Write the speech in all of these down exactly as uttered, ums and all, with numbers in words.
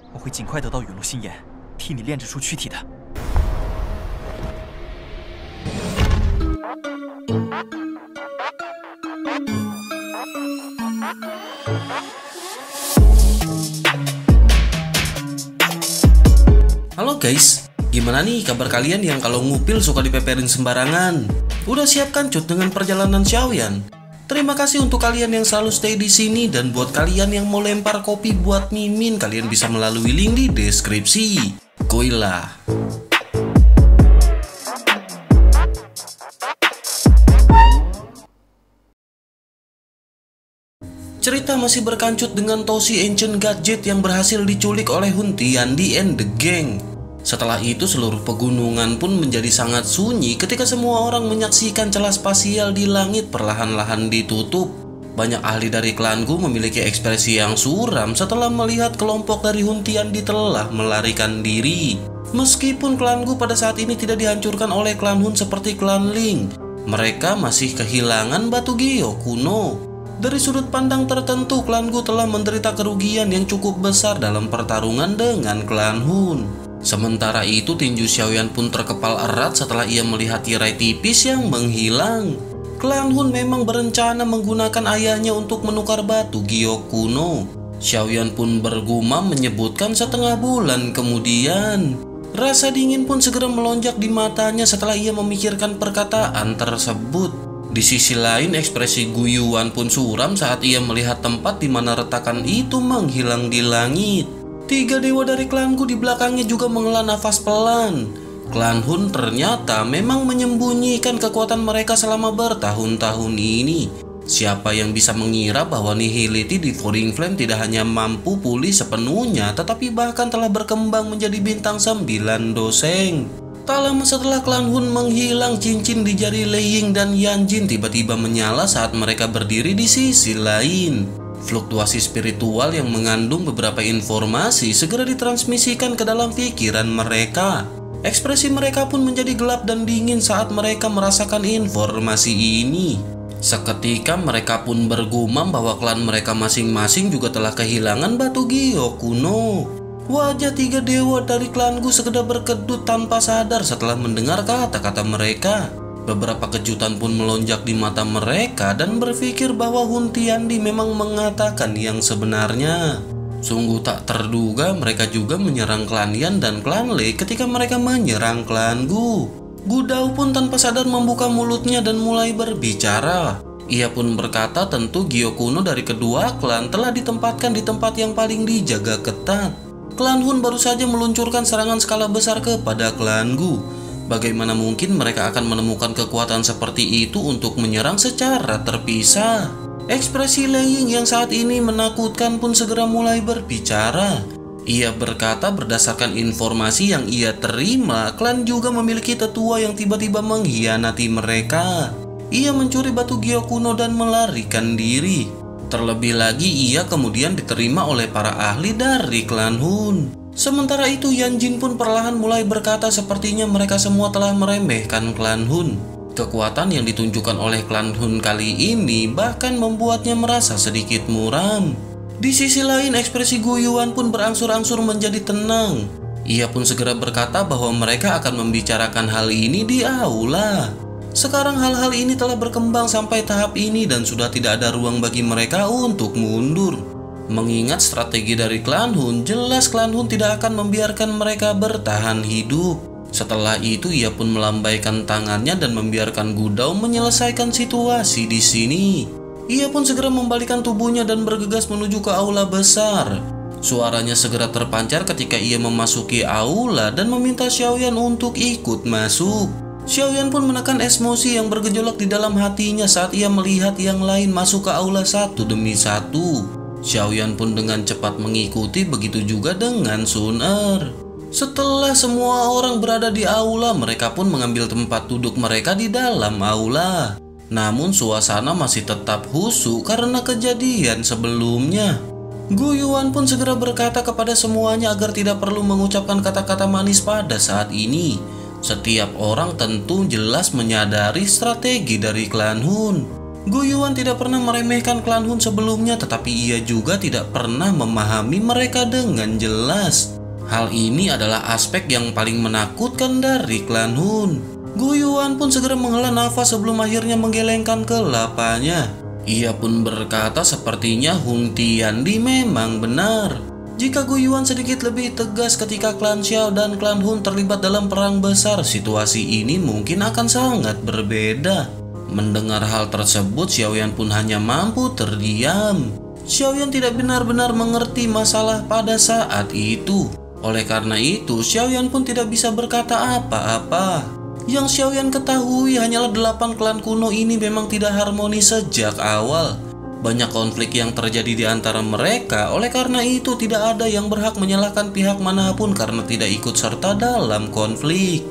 我会尽快得到陨落心炎，替你炼制出躯体的。 Halo guys, gimana nih kabar kalian yang kalau ngupil suka dipeperin sembarangan? Udah siap kan cut dengan perjalanan Xiaoyan? Terima kasih untuk kalian yang selalu stay di sini, dan buat kalian yang mau lempar kopi buat Mimin, kalian bisa melalui link di deskripsi. Koilah. Cerita masih berkancut dengan Toshi Ancient Gadget yang berhasil diculik oleh Hun Tiandi and the Gang. Setelah itu seluruh pegunungan pun menjadi sangat sunyi ketika semua orang menyaksikan celah spasial di langit perlahan-lahan ditutup. Banyak ahli dari klan Gu memiliki ekspresi yang suram setelah melihat kelompok dari Hun Tiandi telah melarikan diri. Meskipun klan Gu pada saat ini tidak dihancurkan oleh klan Hun seperti klan Ling, mereka masih kehilangan batu Gyo kuno. Dari sudut pandang tertentu, klan Gu telah menderita kerugian yang cukup besar dalam pertarungan dengan klan Hun. Sementara itu, tinju Xiaoyan pun terkepal erat setelah ia melihat tirai tipis yang menghilang. Klan Hun memang berencana menggunakan ayahnya untuk menukar batu Gyo kuno. Xiaoyan pun bergumam menyebutkan setengah bulan kemudian. Rasa dingin pun segera melonjak di matanya setelah ia memikirkan perkataan tersebut. Di sisi lain, ekspresi Gu Yuan pun suram saat ia melihat tempat di mana retakan itu menghilang di langit. Tiga dewa dari klan Gu di belakangnya juga menghela nafas pelan. Klan Hun ternyata memang menyembunyikan kekuatan mereka selama bertahun-tahun ini. Siapa yang bisa mengira bahwa Nihility di Foring Flame tidak hanya mampu pulih sepenuhnya, tetapi bahkan telah berkembang menjadi bintang sembilan doseng. Tak lama setelah klan Hun menghilang, cincin di jari Lei Ying dan Yan Jin tiba-tiba menyala saat mereka berdiri di sisi lain. Fluktuasi spiritual yang mengandung beberapa informasi segera ditransmisikan ke dalam pikiran mereka. Ekspresi mereka pun menjadi gelap dan dingin saat mereka merasakan informasi ini. Seketika mereka pun bergumam bahwa klan mereka masing-masing juga telah kehilangan batu Gyo kuno. Wajah tiga dewa dari klan Gu sekedar berkedut tanpa sadar setelah mendengar kata-kata mereka. Beberapa kejutan pun melonjak di mata mereka dan berpikir bahwa Hun Tiandi memang mengatakan yang sebenarnya. Sungguh tak terduga mereka juga menyerang klan Yan dan klan Lei ketika mereka menyerang klan Gu. Gu Dao pun tanpa sadar membuka mulutnya dan mulai berbicara. Ia pun berkata tentu Gyo kuno dari kedua klan telah ditempatkan di tempat yang paling dijaga ketat. Klan Hun baru saja meluncurkan serangan skala besar kepada klan Gu. Bagaimana mungkin mereka akan menemukan kekuatan seperti itu untuk menyerang secara terpisah? Ekspresi Lei Ying yang saat ini menakutkan pun segera mulai berbicara. Ia berkata berdasarkan informasi yang ia terima, klan juga memiliki tetua yang tiba-tiba mengkhianati mereka. Ia mencuri batu Gyo kuno dan melarikan diri. Terlebih lagi, ia kemudian diterima oleh para ahli dari klan Hun. Sementara itu, Yan Jin pun perlahan mulai berkata sepertinya mereka semua telah meremehkan klan Hun. Kekuatan yang ditunjukkan oleh klan Hun kali ini bahkan membuatnya merasa sedikit muram. Di sisi lain, ekspresi Gu Yuan pun berangsur-angsur menjadi tenang. Ia pun segera berkata bahwa mereka akan membicarakan hal ini di aula. Sekarang hal-hal ini telah berkembang sampai tahap ini dan sudah tidak ada ruang bagi mereka untuk mundur. Mengingat strategi dari klan Hun, jelas klan Hun tidak akan membiarkan mereka bertahan hidup. Setelah itu, ia pun melambaikan tangannya dan membiarkan Gu Dao menyelesaikan situasi di sini. Ia pun segera membalikan tubuhnya dan bergegas menuju ke aula besar. Suaranya segera terpancar ketika ia memasuki aula dan meminta Xiaoyan untuk ikut masuk. Xiaoyan pun menekan emosi yang bergejolak di dalam hatinya saat ia melihat yang lain masuk ke aula satu demi satu. Xiaoyan pun dengan cepat mengikuti, begitu juga dengan Sun Er. Setelah semua orang berada di aula, mereka pun mengambil tempat duduk mereka di dalam aula. Namun suasana masih tetap khusyuk karena kejadian sebelumnya. Gu Yuan pun segera berkata kepada semuanya agar tidak perlu mengucapkan kata-kata manis pada saat ini. Setiap orang tentu jelas menyadari strategi dari klan Hun. Gu Yuan tidak pernah meremehkan klan Hun sebelumnya, tetapi ia juga tidak pernah memahami mereka dengan jelas. Hal ini adalah aspek yang paling menakutkan dari klan Hun. Gu Yuan pun segera menghela nafas sebelum akhirnya menggelengkan kelapanya. Ia pun berkata sepertinya Hun Tiandi memang benar. Jika Gu Yuan sedikit lebih tegas ketika klan Xiao dan klan Hun terlibat dalam perang besar, situasi ini mungkin akan sangat berbeda. Mendengar hal tersebut, Xiaoyan pun hanya mampu terdiam. Xiaoyan tidak benar-benar mengerti masalah pada saat itu. Oleh karena itu, Xiaoyan pun tidak bisa berkata apa-apa. Yang Xiaoyan ketahui hanyalah delapan klan kuno ini memang tidak harmonis sejak awal. Banyak konflik yang terjadi di antara mereka, oleh karena itu tidak ada yang berhak menyalahkan pihak manapun karena tidak ikut serta dalam konflik.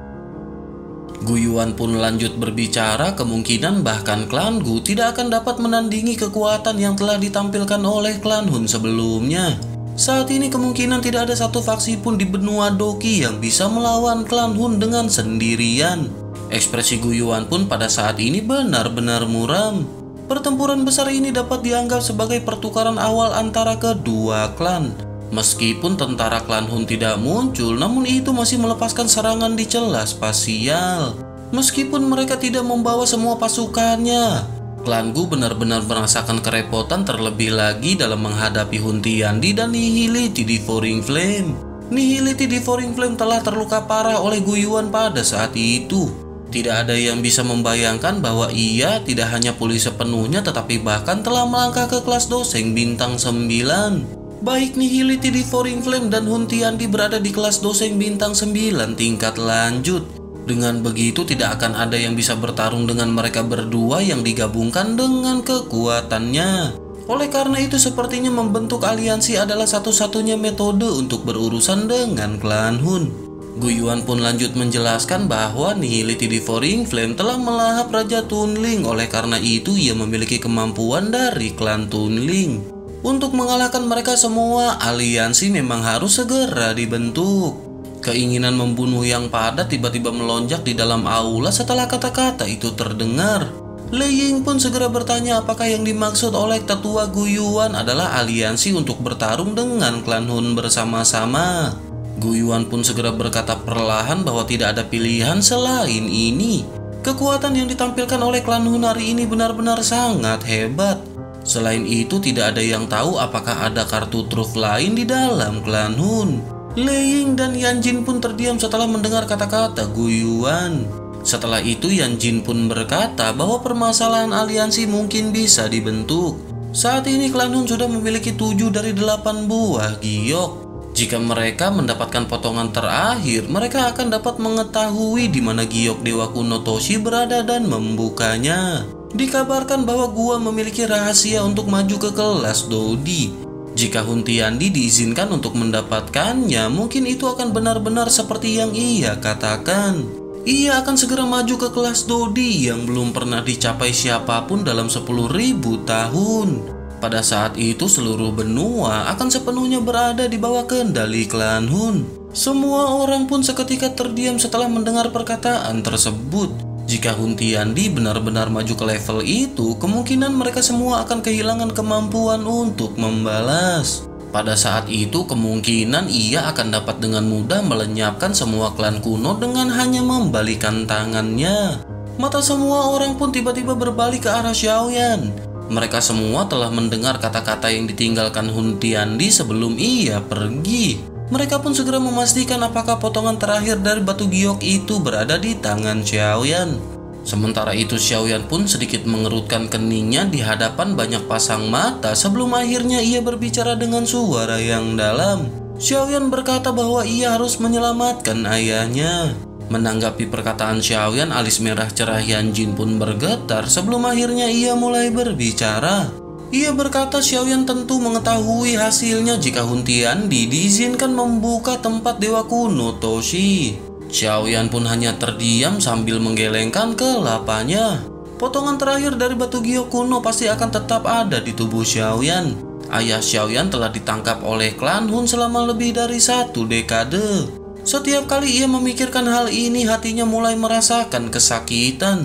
Gu Yuan pun lanjut berbicara, kemungkinan bahkan klan Gu tidak akan dapat menandingi kekuatan yang telah ditampilkan oleh klan Hun sebelumnya. Saat ini kemungkinan tidak ada satu faksi pun di benua Doki yang bisa melawan klan Hun dengan sendirian. Ekspresi Gu Yuan pun pada saat ini benar-benar muram. Pertempuran besar ini dapat dianggap sebagai pertukaran awal antara kedua klan. Meskipun tentara klan Hun tidak muncul, namun itu masih melepaskan serangan di celah spasial. Meskipun mereka tidak membawa semua pasukannya, klan Gu benar-benar merasakan kerepotan terlebih lagi dalam menghadapi Hun Tiandi dan Nihility Devouring Flame. Nihility Devouring Flame telah terluka parah oleh Gu Yuan pada saat itu. Tidak ada yang bisa membayangkan bahwa ia tidak hanya pulih sepenuhnya tetapi bahkan telah melangkah ke kelas doseng bintang sembilan. Baik Nihility Devouring Flame dan Hun Tiandi berada di kelas doseng bintang sembilan tingkat lanjut. Dengan begitu tidak akan ada yang bisa bertarung dengan mereka berdua yang digabungkan dengan kekuatannya. Oleh karena itu sepertinya membentuk aliansi adalah satu-satunya metode untuk berurusan dengan klan Hun. Gu Yuan pun lanjut menjelaskan bahwa Nihility Devouring Flame telah melahap Raja Tunling. Oleh karena itu ia memiliki kemampuan dari klan Tunling. Untuk mengalahkan mereka semua, aliansi memang harus segera dibentuk. Keinginan membunuh yang padat tiba-tiba melonjak di dalam aula setelah kata-kata itu terdengar. Lei Ying pun segera bertanya apakah yang dimaksud oleh tetua Gu Yuan adalah aliansi untuk bertarung dengan klan Hun bersama-sama. Gu Yuan pun segera berkata perlahan bahwa tidak ada pilihan selain ini. Kekuatan yang ditampilkan oleh klan Hun hari ini benar-benar sangat hebat. Selain itu tidak ada yang tahu apakah ada kartu truf lain di dalam klan Hun. Lei Ying dan Yan Jin pun terdiam setelah mendengar kata-kata Gu Yuan. Setelah itu Yan Jin pun berkata bahwa permasalahan aliansi mungkin bisa dibentuk. Saat ini klan Hun sudah memiliki tujuh dari delapan buah giok. Jika mereka mendapatkan potongan terakhir, mereka akan dapat mengetahui di mana giok Dewa Kuno Toshi berada dan membukanya. Dikabarkan bahwa gua memiliki rahasia untuk maju ke kelas Dodi. Jika Hun Tiandi diizinkan untuk mendapatkannya, mungkin itu akan benar-benar seperti yang ia katakan. Ia akan segera maju ke kelas Dodi yang belum pernah dicapai siapapun dalam sepuluh ribu tahun. Pada saat itu seluruh benua akan sepenuhnya berada di bawah kendali klan Hun. Semua orang pun seketika terdiam setelah mendengar perkataan tersebut. Jika Hun Tiandi benar-benar maju ke level itu, kemungkinan mereka semua akan kehilangan kemampuan untuk membalas. Pada saat itu, kemungkinan ia akan dapat dengan mudah melenyapkan semua klan kuno dengan hanya membalikan tangannya. Mata semua orang pun tiba-tiba berbalik ke arah Xiaoyan. Mereka semua telah mendengar kata-kata yang ditinggalkan Hun Tiandi sebelum ia pergi. Mereka pun segera memastikan apakah potongan terakhir dari batu giok itu berada di tangan Xiaoyan. Sementara itu Xiaoyan pun sedikit mengerutkan keningnya di hadapan banyak pasang mata sebelum akhirnya ia berbicara dengan suara yang dalam. Xiaoyan berkata bahwa ia harus menyelamatkan ayahnya. Menanggapi perkataan Xiaoyan, alis merah cerah Yan Jin pun bergetar sebelum akhirnya ia mulai berbicara. Ia berkata Xiaoyan tentu mengetahui hasilnya jika Hun Tiandi diizinkan membuka tempat Dewa Kuno Toshi. Xiaoyan pun hanya terdiam sambil menggelengkan kelapanya. Potongan terakhir dari batu giok kuno pasti akan tetap ada di tubuh Xiaoyan. Ayah Xiaoyan telah ditangkap oleh klan Hun selama lebih dari satu dekade. Setiap kali ia memikirkan hal ini, hatinya mulai merasakan kesakitan.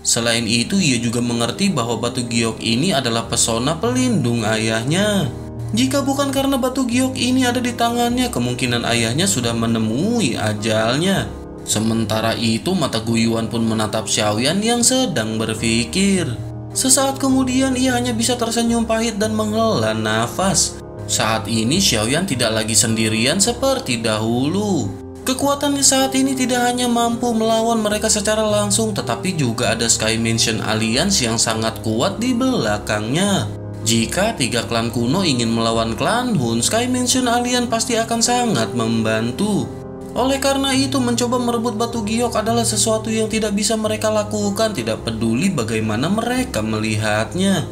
Selain itu, ia juga mengerti bahwa batu giok ini adalah pesona pelindung ayahnya. Jika bukan karena batu giok ini ada di tangannya, kemungkinan ayahnya sudah menemui ajalnya. Sementara itu, mata Gu Yuan pun menatap Xiaoyan yang sedang berpikir. Sesaat kemudian ia hanya bisa tersenyum pahit dan menghela nafas. Saat ini Xiaoyan tidak lagi sendirian seperti dahulu. Kekuatannya saat ini tidak hanya mampu melawan mereka secara langsung, tetapi juga ada Sky Mansion Alliance yang sangat kuat di belakangnya. Jika tiga klan kuno ingin melawan klan Hun, Sky Mansion Alliance pasti akan sangat membantu. Oleh karena itu, mencoba merebut batu giok adalah sesuatu yang tidak bisa mereka lakukan, tidak peduli bagaimana mereka melihatnya.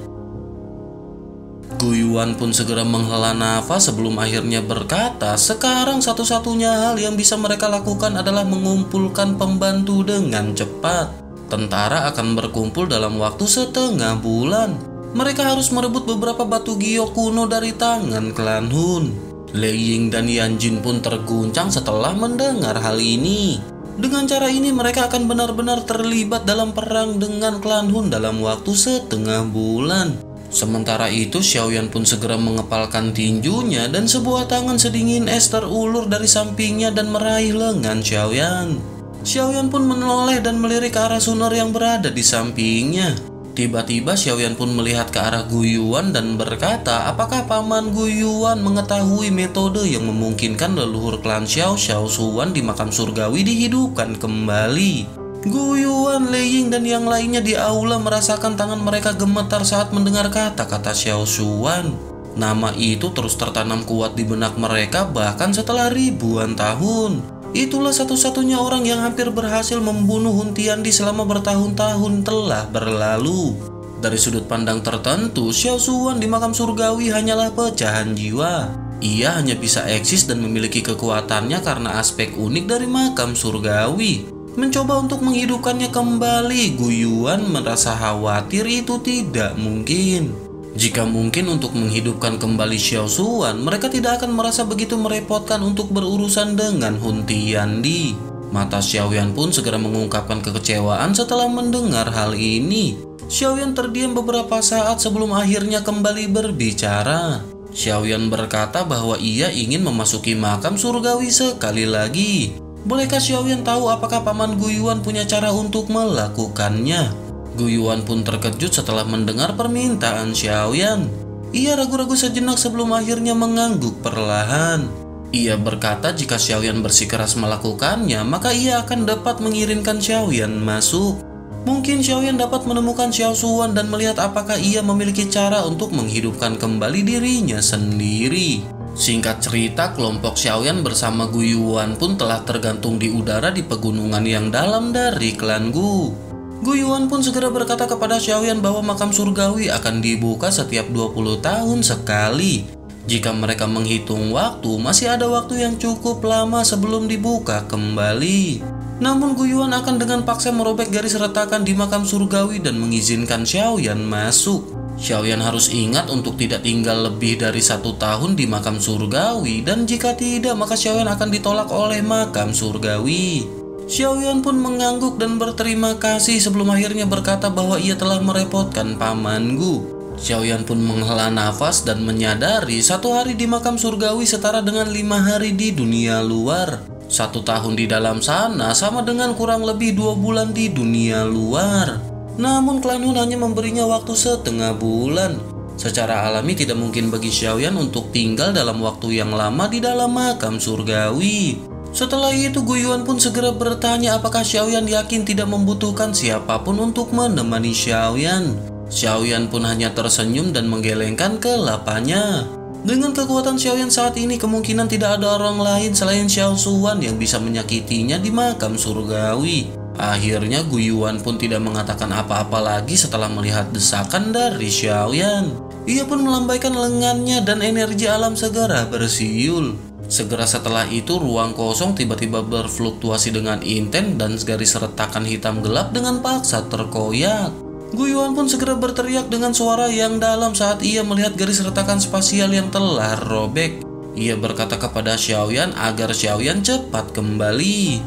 Gu Yuan pun segera menghela nafas sebelum akhirnya berkata, sekarang satu-satunya hal yang bisa mereka lakukan adalah mengumpulkan pembantu dengan cepat. Tentara akan berkumpul dalam waktu setengah bulan. Mereka harus merebut beberapa batu giok kuno dari tangan klan Hun. Lei Ying dan Yan Jin pun terguncang setelah mendengar hal ini. Dengan cara ini mereka akan benar-benar terlibat dalam perang dengan klan Hun dalam waktu setengah bulan. Sementara itu, Xiaoyan pun segera mengepalkan tinjunya dan sebuah tangan sedingin es terulur dari sampingnya dan meraih lengan Xiaoyan. Xiaoyan pun menoleh dan melirik ke arah Suner yang berada di sampingnya. Tiba-tiba Xiaoyan pun melihat ke arah Gu Yuan dan berkata, apakah paman Gu Yuan mengetahui metode yang memungkinkan leluhur klan Xiao Xiao Suwan di makam surgawi dihidupkan kembali? Gu Yuan, Lei Ying, dan yang lainnya di aula merasakan tangan mereka gemetar saat mendengar kata-kata Xiao Suwan. Nama itu terus tertanam kuat di benak mereka bahkan setelah ribuan tahun. Itulah satu-satunya orang yang hampir berhasil membunuh Hun Tiandi selama bertahun-tahun telah berlalu. Dari sudut pandang tertentu, Xiao Suwan di makam surgawi hanyalah pecahan jiwa. Ia hanya bisa eksis dan memiliki kekuatannya karena aspek unik dari makam surgawi. Mencoba untuk menghidupkannya kembali, Gu Yuan merasa khawatir itu tidak mungkin. Jika mungkin untuk menghidupkan kembali Xiao Suwan, mereka tidak akan merasa begitu merepotkan untuk berurusan dengan Hun Tiandi. Mata Xiaoyan pun segera mengungkapkan kekecewaan setelah mendengar hal ini. Xiaoyan terdiam beberapa saat sebelum akhirnya kembali berbicara. Xiaoyan berkata bahwa ia ingin memasuki makam surgawi sekali lagi. Bolehkah Xiaoyan tahu apakah paman Gu Yuan punya cara untuk melakukannya? Gu Yuan pun terkejut setelah mendengar permintaan Xiaoyan. Ia ragu-ragu sejenak sebelum akhirnya mengangguk perlahan. Ia berkata jika Xiaoyan bersikeras melakukannya, maka ia akan dapat mengirimkan Xiaoyan masuk. Mungkin Xiaoyan dapat menemukan Xiao Suwan dan melihat apakah ia memiliki cara untuk menghidupkan kembali dirinya sendiri. Singkat cerita, kelompok Xiaoyan bersama Gu Yuan pun telah tergantung di udara di pegunungan yang dalam dari klan Gu. Gu Yuan pun segera berkata kepada Xiaoyan bahwa makam surgawi akan dibuka setiap dua puluh tahun sekali. Jika mereka menghitung waktu, masih ada waktu yang cukup lama sebelum dibuka kembali. Namun Gu Yuan akan dengan paksa merobek garis retakan di makam surgawi dan mengizinkan Xiaoyan masuk. Xiaoyan harus ingat untuk tidak tinggal lebih dari satu tahun di makam surgawi, dan jika tidak maka Xiaoyan akan ditolak oleh makam surgawi. Xiaoyan pun mengangguk dan berterima kasih sebelum akhirnya berkata bahwa ia telah merepotkan paman Gu. Xiaoyan pun menghela nafas dan menyadari satu hari di makam surgawi setara dengan lima hari di dunia luar. Satu tahun di dalam sana sama dengan kurang lebih dua bulan di dunia luar. Namun klan Hun hanya memberinya waktu setengah bulan. Secara alami tidak mungkin bagi Xiaoyan untuk tinggal dalam waktu yang lama di dalam makam surgawi. Setelah itu Gu Yuan pun segera bertanya apakah Xiaoyan yakin tidak membutuhkan siapapun untuk menemani Xiaoyan. Xiaoyan pun hanya tersenyum dan menggelengkan kelapanya. Dengan kekuatan Xiaoyan saat ini, kemungkinan tidak ada orang lain selain Xiao Suwan yang bisa menyakitinya di makam surgawi. Akhirnya Gu Yuan pun tidak mengatakan apa-apa lagi setelah melihat desakan dari Xiaoyan. Ia pun melambaikan lengannya dan energi alam segera bersiul. Segera setelah itu ruang kosong tiba-tiba berfluktuasi dengan intens dan garis retakan hitam gelap dengan paksa terkoyak. Gu Yuan pun segera berteriak dengan suara yang dalam saat ia melihat garis retakan spasial yang telah robek. Ia berkata kepada Xiaoyan agar Xiaoyan cepat kembali.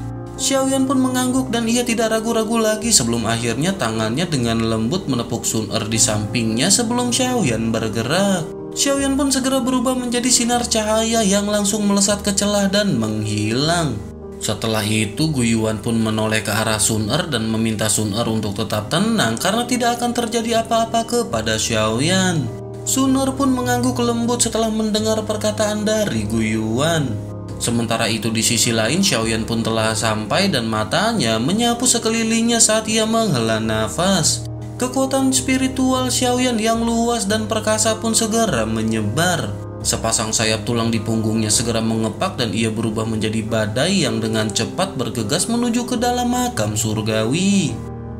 Xiaoyan pun mengangguk dan ia tidak ragu-ragu lagi sebelum akhirnya tangannya dengan lembut menepuk Sun Er di sampingnya sebelum Xiaoyan bergerak. Xiaoyan pun segera berubah menjadi sinar cahaya yang langsung melesat ke celah dan menghilang. Setelah itu Gu Yuan pun menoleh ke arah Sun Er dan meminta Sun Er untuk tetap tenang karena tidak akan terjadi apa-apa kepada Xiaoyan. Sun Er pun mengangguk lembut setelah mendengar perkataan dari Gu Yuan. Sementara itu di sisi lain Xiaoyan pun telah sampai dan matanya menyapu sekelilingnya saat ia menghela nafas. Kekuatan spiritual Xiaoyan yang luas dan perkasa pun segera menyebar. Sepasang sayap tulang di punggungnya segera mengepak dan ia berubah menjadi badai yang dengan cepat bergegas menuju ke dalam makam surgawi.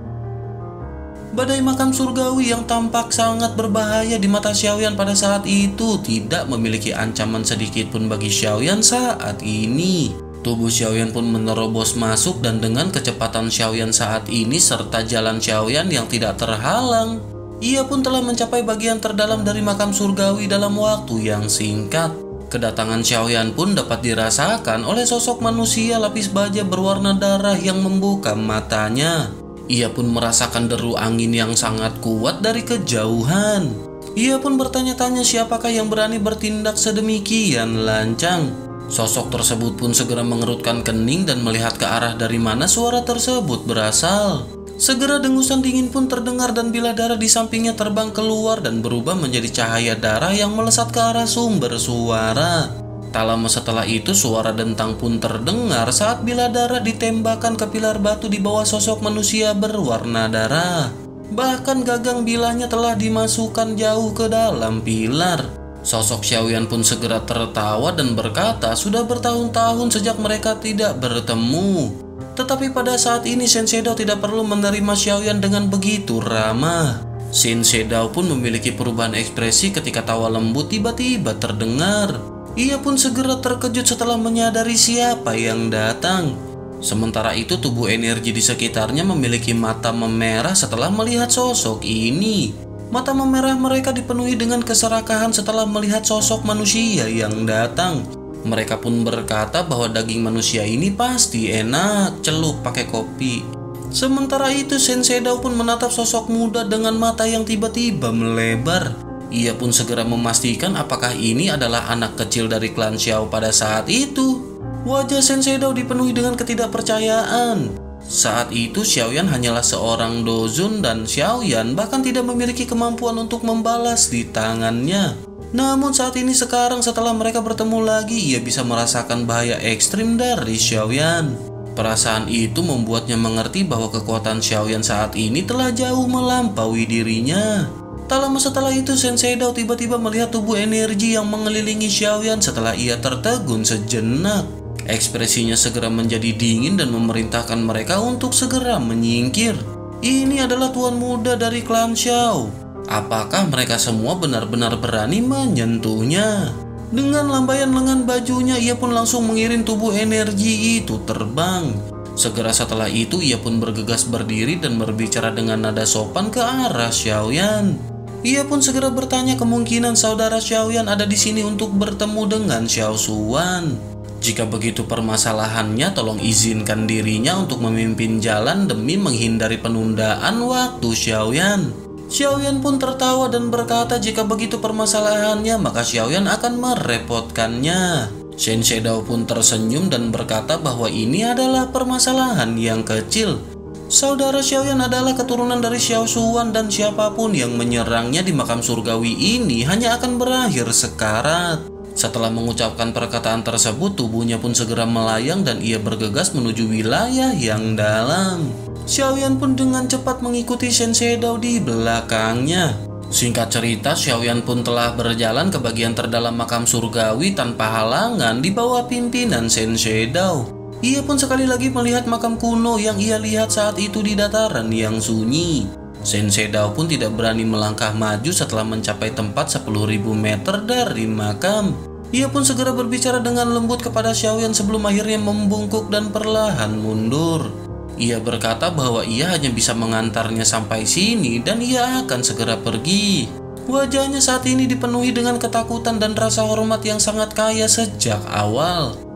Badai makam surgawi yang tampak sangat berbahaya di mata Xiaoyan pada saat itu tidak memiliki ancaman sedikit pun bagi Xiaoyan saat ini. Tubuh Xiaoyan pun menerobos masuk dan dengan kecepatan Xiaoyan saat ini serta jalan Xiaoyan yang tidak terhalang, ia pun telah mencapai bagian terdalam dari makam surgawi dalam waktu yang singkat. Kedatangan Xiaoyan pun dapat dirasakan oleh sosok manusia lapis baja berwarna darah yang membuka matanya. Ia pun merasakan deru angin yang sangat kuat dari kejauhan. Ia pun bertanya-tanya siapakah yang berani bertindak sedemikian lancang. Sosok tersebut pun segera mengerutkan kening dan melihat ke arah dari mana suara tersebut berasal. Segera dengusan dingin pun terdengar dan bilah darah di sampingnya terbang keluar dan berubah menjadi cahaya darah yang melesat ke arah sumber suara. Tak lama setelah itu suara dentang pun terdengar saat bilah darah ditembakkan ke pilar batu di bawah sosok manusia berwarna darah. Bahkan gagang bilahnya telah dimasukkan jauh ke dalam pilar. Sosok Xiaoyan pun segera tertawa dan berkata sudah bertahun-tahun sejak mereka tidak bertemu. Tetapi pada saat ini Sensei Dao tidak perlu menerima Xiaoyan dengan begitu ramah. Sensei Dao pun memiliki perubahan ekspresi ketika tawa lembut tiba-tiba terdengar. Ia pun segera terkejut setelah menyadari siapa yang datang. Sementara itu tubuh energi di sekitarnya memiliki mata memerah setelah melihat sosok ini. Mata memerah mereka dipenuhi dengan keserakahan setelah melihat sosok manusia yang datang. Mereka pun berkata bahwa daging manusia ini pasti enak, celup pakai kopi. Sementara itu Sensei Dao pun menatap sosok muda dengan mata yang tiba-tiba melebar. Ia pun segera memastikan apakah ini adalah anak kecil dari klan Xiao pada saat itu. Wajah Sensei Dao dipenuhi dengan ketidakpercayaan. Saat itu Xiaoyan hanyalah seorang dozun dan Xiaoyan bahkan tidak memiliki kemampuan untuk membalas di tangannya. Namun saat ini sekarang setelah mereka bertemu lagi, ia bisa merasakan bahaya ekstrim dari Xiaoyan. Perasaan itu membuatnya mengerti bahwa kekuatan Xiaoyan saat ini telah jauh melampaui dirinya. Tak lama setelah itu Sensei Dao tiba-tiba melihat tubuh energi yang mengelilingi Xiaoyan setelah ia tertegun sejenak. Ekspresinya segera menjadi dingin dan memerintahkan mereka untuk segera menyingkir. Ini adalah tuan muda dari klan Xiao. Apakah mereka semua benar-benar berani menyentuhnya? Dengan lambaian lengan bajunya, ia pun langsung mengirim tubuh energi itu terbang. Segera setelah itu, ia pun bergegas berdiri dan berbicara dengan nada sopan ke arah Xiaoyan. Ia pun segera bertanya kemungkinan saudara Xiaoyan ada di sini untuk bertemu dengan Xiao Suwan. Jika begitu permasalahannya, tolong izinkan dirinya untuk memimpin jalan demi menghindari penundaan waktu Xiaoyan. Xiaoyan pun tertawa dan berkata jika begitu permasalahannya, maka Xiaoyan akan merepotkannya. Sensei Dao pun tersenyum dan berkata bahwa ini adalah permasalahan yang kecil. Saudara Xiaoyan adalah keturunan dari Xiao Suwan dan siapapun yang menyerangnya di makam surgawi ini hanya akan berakhir sekarat. Setelah mengucapkan perkataan tersebut, tubuhnya pun segera melayang dan ia bergegas menuju wilayah yang dalam. Xiaoyan pun dengan cepat mengikuti Sensei Dao di belakangnya. Singkat cerita, Xiaoyan pun telah berjalan ke bagian terdalam makam surgawi tanpa halangan di bawah pimpinan Sensei Dao. Ia pun sekali lagi melihat makam kuno yang ia lihat saat itu di dataran yang sunyi. Sensei Dao pun tidak berani melangkah maju setelah mencapai tempat sepuluh ribu meter dari makam. Ia pun segera berbicara dengan lembut kepada Xiaoyan sebelum akhirnya membungkuk dan perlahan mundur. Ia berkata bahwa ia hanya bisa mengantarnya sampai sini dan ia akan segera pergi. Wajahnya saat ini dipenuhi dengan ketakutan dan rasa hormat yang sangat kaya sejak awal.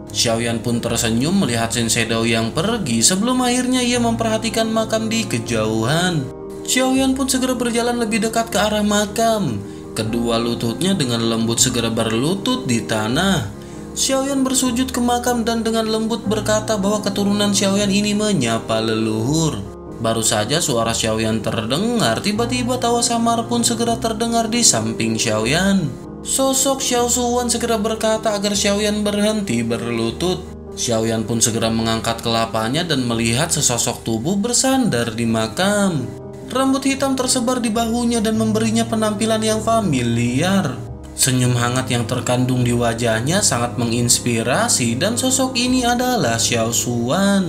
Xiaoyan pun tersenyum melihat Sensei Dao yang pergi sebelum akhirnya ia memperhatikan makam di kejauhan. Xiaoyan pun segera berjalan lebih dekat ke arah makam. Kedua lututnya dengan lembut segera berlutut di tanah. Xiaoyan bersujud ke makam dan dengan lembut berkata bahwa keturunan Xiaoyan ini menyapa leluhur. Baru saja suara Xiaoyan terdengar, tiba-tiba tawa samar pun segera terdengar di samping Xiaoyan. Sosok Xiao Suwan segera berkata agar Xiaoyan berhenti berlutut. Xiaoyan pun segera mengangkat kelapanya dan melihat sesosok tubuh bersandar di makam. Rambut hitam tersebar di bahunya dan memberinya penampilan yang familiar. Senyum hangat yang terkandung di wajahnya sangat menginspirasi dan sosok ini adalah Xiao Suwan.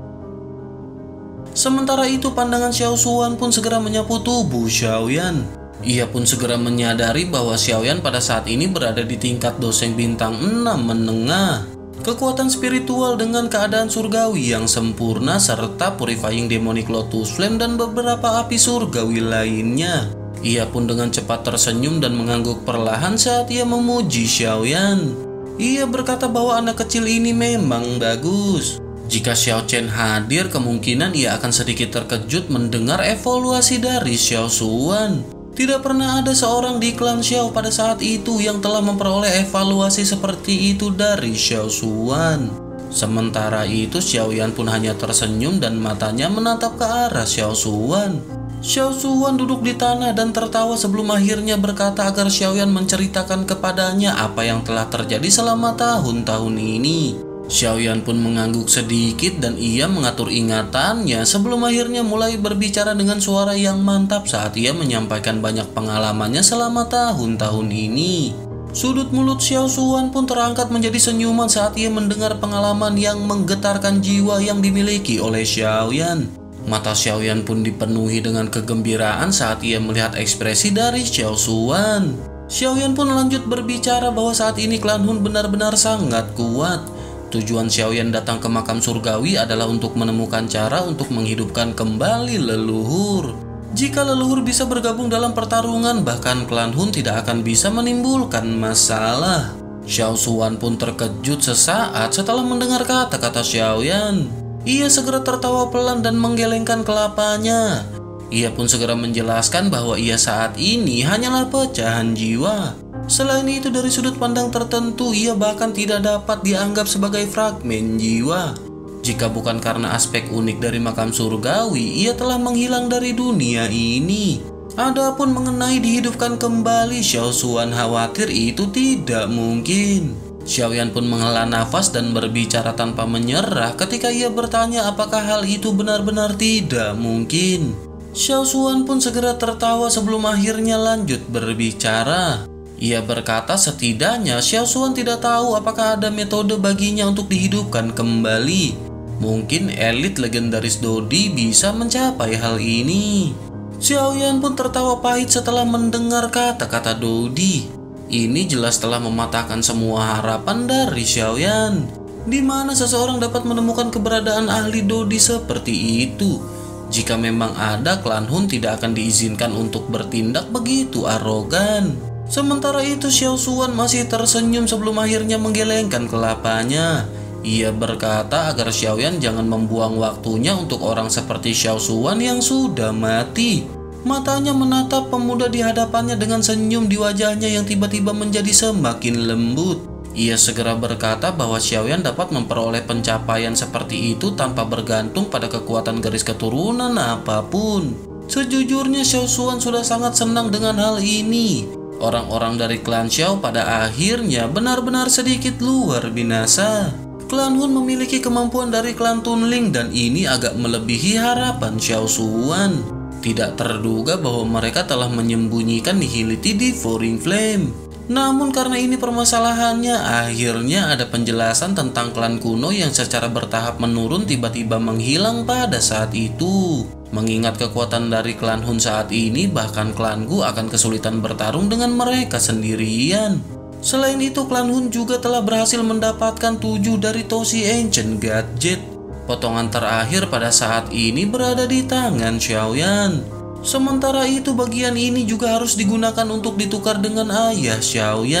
Sementara itu pandangan Xiao Suwan pun segera menyapu tubuh Xiaoyan. Ia pun segera menyadari bahwa Xiaoyan pada saat ini berada di tingkat doseng bintang enam menengah. Kekuatan spiritual dengan keadaan surgawi yang sempurna serta purifying demonic lotus flame dan beberapa api surgawi lainnya. Ia pun dengan cepat tersenyum dan mengangguk perlahan saat ia memuji Xiaoyan. Ia berkata bahwa anak kecil ini memang bagus. Jika Xiao Chen hadir, kemungkinan ia akan sedikit terkejut mendengar evaluasi dari Xiao Suwan. Tidak pernah ada seorang di klan Xiao pada saat itu yang telah memperoleh evaluasi seperti itu dari Xiao Suwan. Sementara itu Xiaoyan pun hanya tersenyum dan matanya menatap ke arah Xiao Suwan. Xiao Suwan duduk di tanah dan tertawa sebelum akhirnya berkata agar Xiaoyan menceritakan kepadanya apa yang telah terjadi selama tahun-tahun ini. Xiaoyan pun mengangguk sedikit dan ia mengatur ingatannya sebelum akhirnya mulai berbicara dengan suara yang mantap saat ia menyampaikan banyak pengalamannya selama tahun-tahun ini. Sudut mulut Xiao Suwan pun terangkat menjadi senyuman saat ia mendengar pengalaman yang menggetarkan jiwa yang dimiliki oleh Xiaoyan. Mata Xiaoyan pun dipenuhi dengan kegembiraan saat ia melihat ekspresi dari Xiao Suwan. Xiaoyan pun lanjut berbicara bahwa saat ini klan Hun benar-benar sangat kuat. Tujuan Xiaoyan datang ke makam surgawi adalah untuk menemukan cara untuk menghidupkan kembali leluhur. Jika leluhur bisa bergabung dalam pertarungan, bahkan klan Hun tidak akan bisa menimbulkan masalah. Xiao Suwan pun terkejut sesaat setelah mendengar kata-kata Xiaoyan. Ia segera tertawa pelan dan menggelengkan kelapanya. Ia pun segera menjelaskan bahwa ia saat ini hanyalah pecahan jiwa. Selain itu, dari sudut pandang tertentu, ia bahkan tidak dapat dianggap sebagai fragmen jiwa. Jika bukan karena aspek unik dari makam surgawi, ia telah menghilang dari dunia ini. Adapun mengenai dihidupkan kembali, Xiao Suwan khawatir itu tidak mungkin. Xiaoyan pun menghela nafas dan berbicara tanpa menyerah ketika ia bertanya apakah hal itu benar-benar tidak mungkin. Xiao Suwan pun segera tertawa sebelum akhirnya lanjut berbicara. Ia berkata setidaknya Xiao Suwan tidak tahu apakah ada metode baginya untuk dihidupkan kembali. Mungkin elit legendaris Dodi bisa mencapai hal ini. Xiaoyan pun tertawa pahit setelah mendengar kata-kata Dodi. Ini jelas telah mematahkan semua harapan dari Xiaoyan. Di mana seseorang dapat menemukan keberadaan ahli Dodi seperti itu? Jika memang ada, klan Hun tidak akan diizinkan untuk bertindak begitu arogan. Sementara itu Xiao Suwan masih tersenyum sebelum akhirnya menggelengkan kelapanya. Ia berkata agar Xiaoyan jangan membuang waktunya untuk orang seperti Xiao Suwan yang sudah mati. Matanya menatap pemuda di hadapannya dengan senyum di wajahnya yang tiba-tiba menjadi semakin lembut. Ia segera berkata bahwa Xiaoyan dapat memperoleh pencapaian seperti itu tanpa bergantung pada kekuatan garis keturunan apapun. Sejujurnya Xiao Suwan sudah sangat senang dengan hal ini. Orang-orang dari klan Xiao pada akhirnya benar-benar sedikit luar binasa. Klan Hun memiliki kemampuan dari klan Tunling dan ini agak melebihi harapan Xiao Suwan. Tidak terduga bahwa mereka telah menyembunyikan nihility Devouring Flame. Namun karena ini permasalahannya, akhirnya ada penjelasan tentang klan kuno yang secara bertahap menurun tiba-tiba menghilang pada saat itu. Mengingat kekuatan dari klan Hun saat ini, bahkan klanku akan kesulitan bertarung dengan mereka sendirian. Selain itu, klan Hun juga telah berhasil mendapatkan tujuh dari Toshi Ancient Gadget. Potongan terakhir pada saat ini berada di tangan Xiaoyan. Sementara itu, bagian ini juga harus digunakan untuk ditukar dengan ayah Xiaoyan.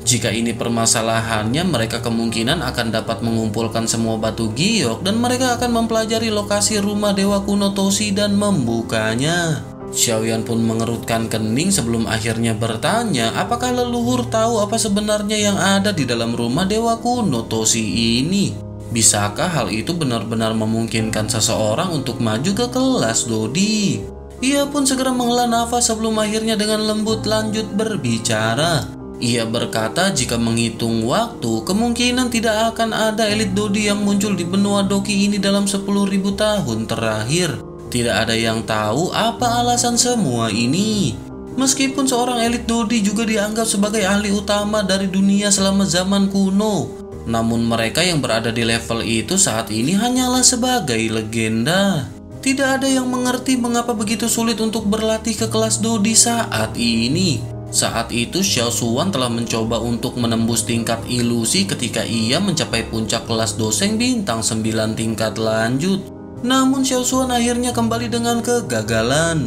Jika ini permasalahannya, mereka kemungkinan akan dapat mengumpulkan semua batu giok dan mereka akan mempelajari lokasi rumah dewa kuno Toshi dan membukanya. Xiaoyan pun mengerutkan kening sebelum akhirnya bertanya, apakah leluhur tahu apa sebenarnya yang ada di dalam rumah dewa kuno Toshi ini? Bisakah hal itu benar-benar memungkinkan seseorang untuk maju ke kelas Dodi? Ia pun segera menghela nafas sebelum akhirnya dengan lembut lanjut berbicara. Ia berkata jika menghitung waktu, kemungkinan tidak akan ada elit Dodi yang muncul di benua Doki ini dalam sepuluh ribu tahun terakhir. Tidak ada yang tahu apa alasan semua ini. Meskipun seorang elit Dodi juga dianggap sebagai ahli utama dari dunia selama zaman kuno, namun mereka yang berada di level itu saat ini hanyalah sebagai legenda. Tidak ada yang mengerti mengapa begitu sulit untuk berlatih ke kelas Dodi saat ini. Saat itu Xiao Xuan telah mencoba untuk menembus tingkat ilusi ketika ia mencapai puncak kelas doseng bintang sembilan tingkat lanjut. Namun Xiao Xuan akhirnya kembali dengan kegagalan.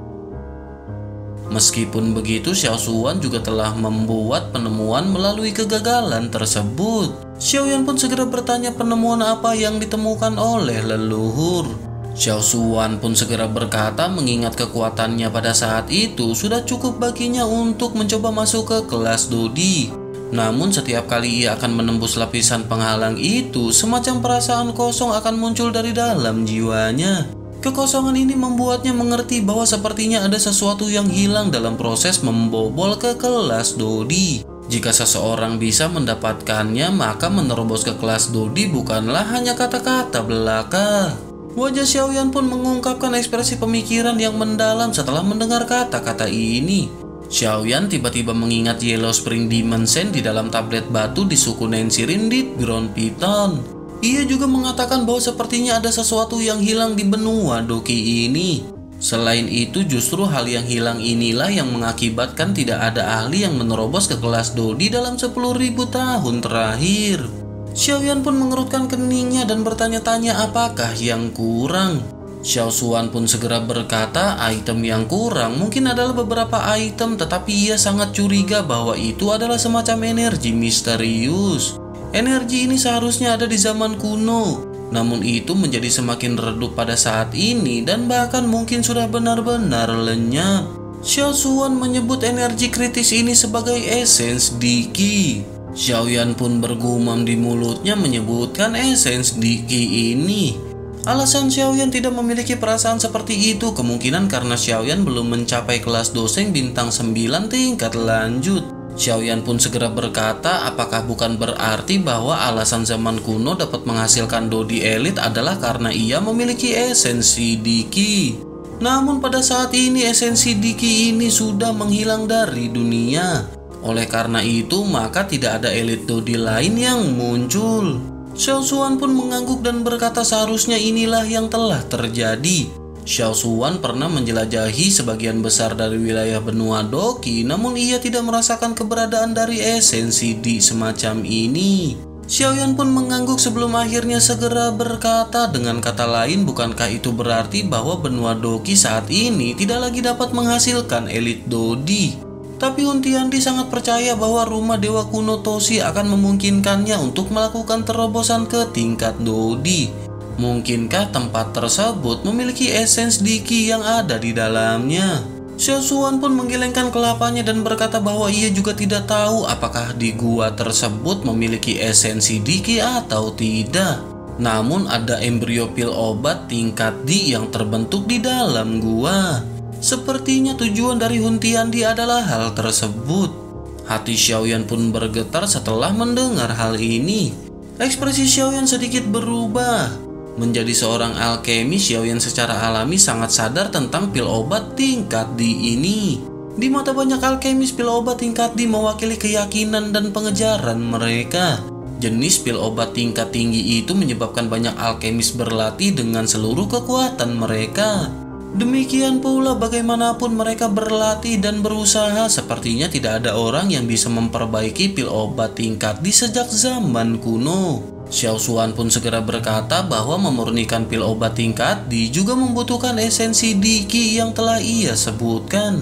Meskipun begitu, Xiao Xuan juga telah membuat penemuan melalui kegagalan tersebut. Xiaoyan pun segera bertanya penemuan apa yang ditemukan oleh leluhur. Xiao Xuan pun segera berkata mengingat kekuatannya pada saat itu sudah cukup baginya untuk mencoba masuk ke kelas Dodi. Namun setiap kali ia akan menembus lapisan penghalang itu, semacam perasaan kosong akan muncul dari dalam jiwanya. Kekosongan ini membuatnya mengerti bahwa sepertinya ada sesuatu yang hilang dalam proses membobol ke kelas Dodi. Jika seseorang bisa mendapatkannya, maka menerobos ke kelas Dodi bukanlah hanya kata-kata belaka. Wajah Xiaoyan pun mengungkapkan ekspresi pemikiran yang mendalam setelah mendengar kata-kata ini. Xiaoyan tiba-tiba mengingat Yellow Spring Dimension di dalam tablet batu di suku Nancy Rindit Ground Python. Ia juga mengatakan bahwa sepertinya ada sesuatu yang hilang di benua Doki ini. Selain itu, justru hal yang hilang inilah yang mengakibatkan tidak ada ahli yang menerobos ke kelas Dodi dalam sepuluh ribu tahun terakhir. Xiaoyan pun mengerutkan keningnya dan bertanya-tanya apakah yang kurang. Xiao Xuan pun segera berkata item yang kurang mungkin adalah beberapa item, tetapi ia sangat curiga bahwa itu adalah semacam energi misterius. Energi ini seharusnya ada di zaman kuno, namun itu menjadi semakin redup pada saat ini dan bahkan mungkin sudah benar-benar lenyap. Xiao Xuan menyebut energi kritis ini sebagai Essence Diki. Xiaoyan pun bergumam di mulutnya menyebutkan Essence Diki ini. Alasan Xiaoyan tidak memiliki perasaan seperti itu kemungkinan karena Xiaoyan belum mencapai kelas doseng bintang sembilan tingkat lanjut. Xiaoyan pun segera berkata apakah bukan berarti bahwa alasan zaman kuno dapat menghasilkan Dodi elit adalah karena ia memiliki esensi Diki. Namun pada saat ini esensi Diki ini sudah menghilang dari dunia. Oleh karena itu, maka tidak ada elit Dodi lain yang muncul. Xiao Xuan pun mengangguk dan berkata seharusnya inilah yang telah terjadi. Xiao Xuan pernah menjelajahi sebagian besar dari wilayah benua Doki, namun ia tidak merasakan keberadaan dari esensi di semacam ini. Xiaoyan pun mengangguk sebelum akhirnya segera berkata, dengan kata lain, bukankah itu berarti bahwa benua Doki saat ini tidak lagi dapat menghasilkan elit Dodi? Tapi Huntiandi sangat percaya bahwa rumah dewa kuno Toshi akan memungkinkannya untuk melakukan terobosan ke tingkat Dodi. Mungkinkah tempat tersebut memiliki esens Diki yang ada di dalamnya? Xiao Xuan pun menggelengkan kelapanya dan berkata bahwa ia juga tidak tahu apakah di gua tersebut memiliki esensi Diki atau tidak. Namun ada embrio pil obat tingkat D yang terbentuk di dalam gua. Sepertinya tujuan dari Huntiandi adalah hal tersebut. Hati Xiaoyan pun bergetar setelah mendengar hal ini. Ekspresi Xiaoyan sedikit berubah. Menjadi seorang alkemis, Xiaoyan secara alami sangat sadar tentang pil obat tingkat D ini. Di mata banyak alkemis, pil obat tingkat D mewakili keyakinan dan pengejaran mereka. Jenis pil obat tingkat tinggi itu menyebabkan banyak alkemis berlatih dengan seluruh kekuatan mereka. Demikian pula bagaimanapun mereka berlatih dan berusaha, sepertinya tidak ada orang yang bisa memperbaiki pil obat tingkat di sejak zaman kuno. Xiao Xuan pun segera berkata bahwa memurnikan pil obat tingkat D juga membutuhkan esensi Diki yang telah ia sebutkan.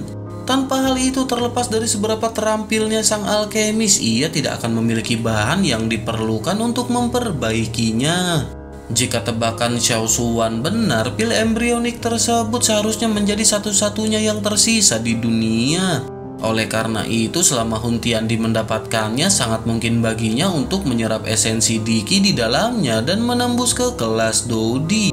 Tanpa hal itu, terlepas dari seberapa terampilnya sang alkemis, ia tidak akan memiliki bahan yang diperlukan untuk memperbaikinya. Jika tebakan Xiao Xuan benar, pil embrionik tersebut seharusnya menjadi satu-satunya yang tersisa di dunia. Oleh karena itu, selama Hun Tiandi mendapatkannya, sangat mungkin baginya untuk menyerap esensi Diki di dalamnya dan menembus ke kelas Dodi.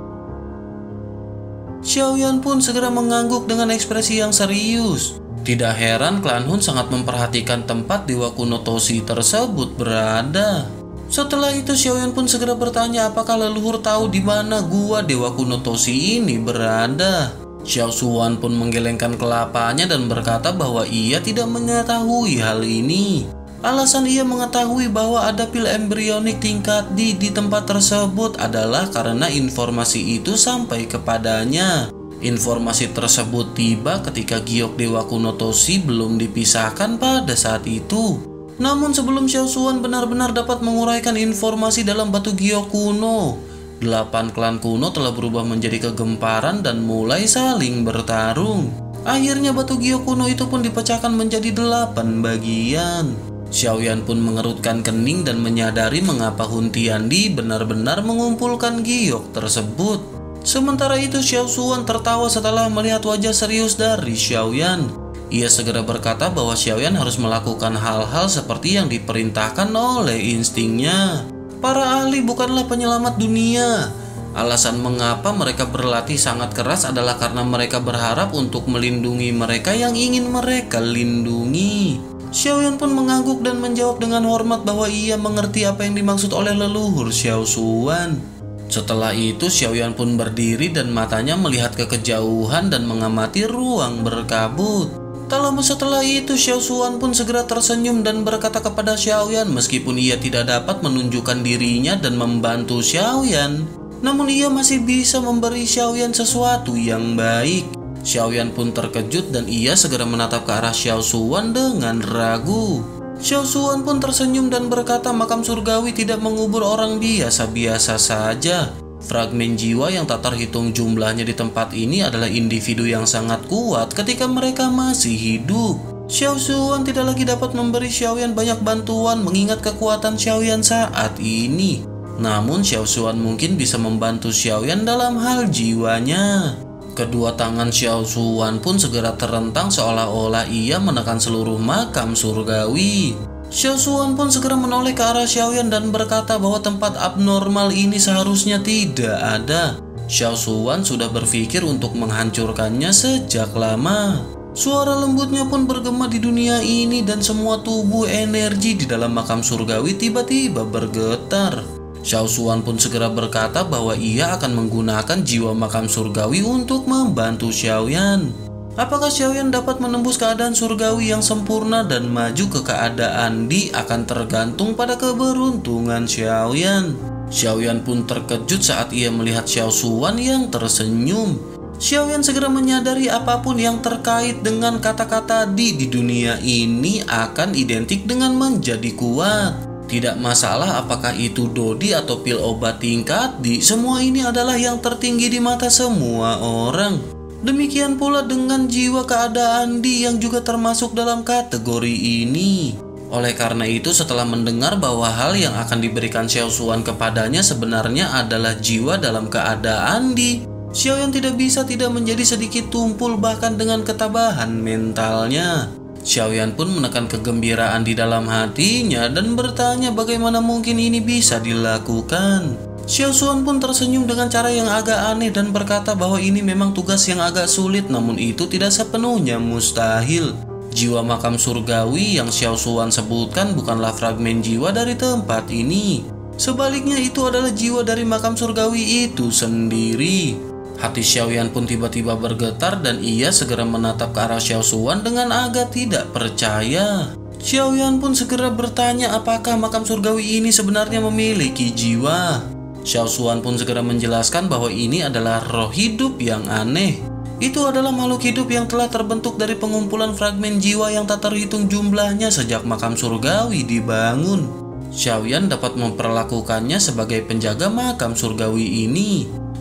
Xiaoyan pun segera mengangguk dengan ekspresi yang serius. Tidak heran klan Hun sangat memperhatikan tempat dewa kuno Toshi tersebut berada. Setelah itu, Xiaoyan pun segera bertanya apakah leluhur tahu di mana gua dewa kuno Toshi ini berada. Xiao Xuan pun menggelengkan kelapanya dan berkata bahwa ia tidak mengetahui hal ini. Alasan ia mengetahui bahwa ada pil embrionik tingkat D di tempat tersebut adalah karena informasi itu sampai kepadanya. Informasi tersebut tiba ketika giok dewa kuno Toshi belum dipisahkan pada saat itu. Namun sebelum Xiao Xuan benar-benar dapat menguraikan informasi dalam batu giok kuno, delapan klan kuno telah berubah menjadi kegemparan dan mulai saling bertarung. Akhirnya batu giok kuno itu pun dipecahkan menjadi delapan bagian. Xiaoyan pun mengerutkan kening dan menyadari mengapa Hun Tiandi benar-benar mengumpulkan giok tersebut. Sementara itu, Xiao Xuan tertawa setelah melihat wajah serius dari Xiaoyan. Ia segera berkata bahwa Xiaoyan harus melakukan hal-hal seperti yang diperintahkan oleh instingnya. Para ahli bukanlah penyelamat dunia. Alasan mengapa mereka berlatih sangat keras adalah karena mereka berharap untuk melindungi mereka yang ingin mereka lindungi. Xiaoyan pun mengangguk dan menjawab dengan hormat bahwa ia mengerti apa yang dimaksud oleh leluhur Xiao Xuan. Setelah itu, Xiaoyan pun berdiri dan matanya melihat ke kejauhan dan mengamati ruang berkabut. Tak lama setelah itu, Xiao Xuan pun segera tersenyum dan berkata kepada Xiaoyan meskipun ia tidak dapat menunjukkan dirinya dan membantu Xiaoyan, namun ia masih bisa memberi Xiaoyan sesuatu yang baik. Xiaoyan pun terkejut dan ia segera menatap ke arah Xiao Xuan dengan ragu. Xiao Xuan pun tersenyum dan berkata makam surgawi tidak mengubur orang biasa-biasa saja. Fragmen jiwa yang tak terhitung jumlahnya di tempat ini adalah individu yang sangat kuat ketika mereka masih hidup. Xiao Xuan tidak lagi dapat memberi Xiaoyan banyak bantuan mengingat kekuatan Xiaoyan saat ini. Namun Xiao Xuan mungkin bisa membantu Xiaoyan dalam hal jiwanya. Kedua tangan Xiao Xuan pun segera terentang seolah-olah ia menekan seluruh makam surgawi. Xiao Xuan pun segera menoleh ke arah Xiaoyan dan berkata bahwa tempat abnormal ini seharusnya tidak ada. Xiao Xuan sudah berpikir untuk menghancurkannya sejak lama. Suara lembutnya pun bergema di dunia ini dan semua tubuh energi di dalam makam surgawi tiba-tiba bergetar. Xiao Xuan pun segera berkata bahwa ia akan menggunakan jiwa makam surgawi untuk membantu Xiaoyan. Apakah Xiaoyan dapat menembus keadaan surgawi yang sempurna dan maju ke keadaan di akan tergantung pada keberuntungan Xiaoyan. Xiaoyan pun terkejut saat ia melihat Xiao Xuan yang tersenyum. Xiaoyan segera menyadari apapun yang terkait dengan kata-kata di di dunia ini akan identik dengan menjadi kuat. Tidak masalah apakah itu Dodi atau pil obat tingkat D, semua ini adalah yang tertinggi di mata semua orang. Demikian pula dengan jiwa keadaan D yang juga termasuk dalam kategori ini. Oleh karena itu, setelah mendengar bahwa hal yang akan diberikan Xiao Xuan kepadanya sebenarnya adalah jiwa dalam keadaan D, Xiaoyan tidak bisa tidak menjadi sedikit tumpul bahkan dengan ketabahan mentalnya. Xiaoyan pun menekan kegembiraan di dalam hatinya dan bertanya bagaimana mungkin ini bisa dilakukan. Xiao Xuan pun tersenyum dengan cara yang agak aneh dan berkata bahwa ini memang tugas yang agak sulit, namun itu tidak sepenuhnya mustahil. Jiwa makam surgawi yang Xiao Xuan sebutkan bukanlah fragmen jiwa dari tempat ini. Sebaliknya itu adalah jiwa dari makam surgawi itu sendiri. Hati Xiaoyan pun tiba-tiba bergetar dan ia segera menatap ke arah Xiao Xuan dengan agak tidak percaya. Xiaoyan pun segera bertanya apakah makam surgawi ini sebenarnya memiliki jiwa. Xiao Xuan pun segera menjelaskan bahwa ini adalah roh hidup yang aneh. Itu adalah makhluk hidup yang telah terbentuk dari pengumpulan fragmen jiwa yang tak terhitung jumlahnya sejak makam surgawi dibangun. Xiaoyan dapat memperlakukannya sebagai penjaga makam surgawi ini.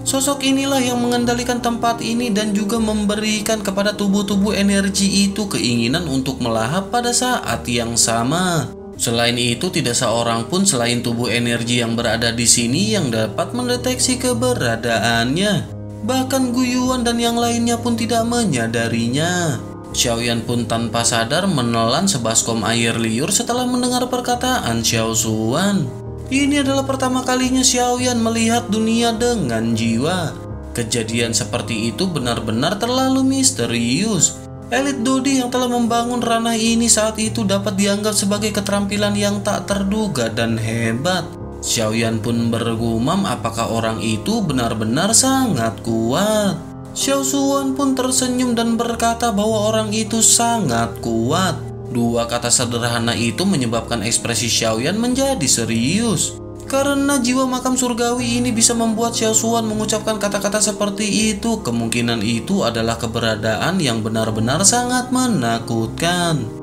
Sosok inilah yang mengendalikan tempat ini dan juga memberikan kepada tubuh-tubuh energi itu keinginan untuk melahap pada saat yang sama. Selain itu, tidak seorang pun selain tubuh energi yang berada di sini yang dapat mendeteksi keberadaannya. Bahkan Gu Yuan dan yang lainnya pun tidak menyadarinya. Xiaoyan pun tanpa sadar menelan sebaskom air liur setelah mendengar perkataan Xiao Zuan. Ini adalah pertama kalinya Xiaoyan melihat dunia dengan jiwa. Kejadian seperti itu benar-benar terlalu misterius. Elit Dodi yang telah membangun ranah ini saat itu dapat dianggap sebagai keterampilan yang tak terduga dan hebat. Xiaoyan pun bergumam apakah orang itu benar-benar sangat kuat. Xiao Zuan pun tersenyum dan berkata bahwa orang itu sangat kuat. Dua kata sederhana itu menyebabkan ekspresi Xiaoyan menjadi serius. Karena jiwa makam surgawi ini bisa membuat Xiao Zuan mengucapkan kata-kata seperti itu, kemungkinan itu adalah keberadaan yang benar-benar sangat menakutkan.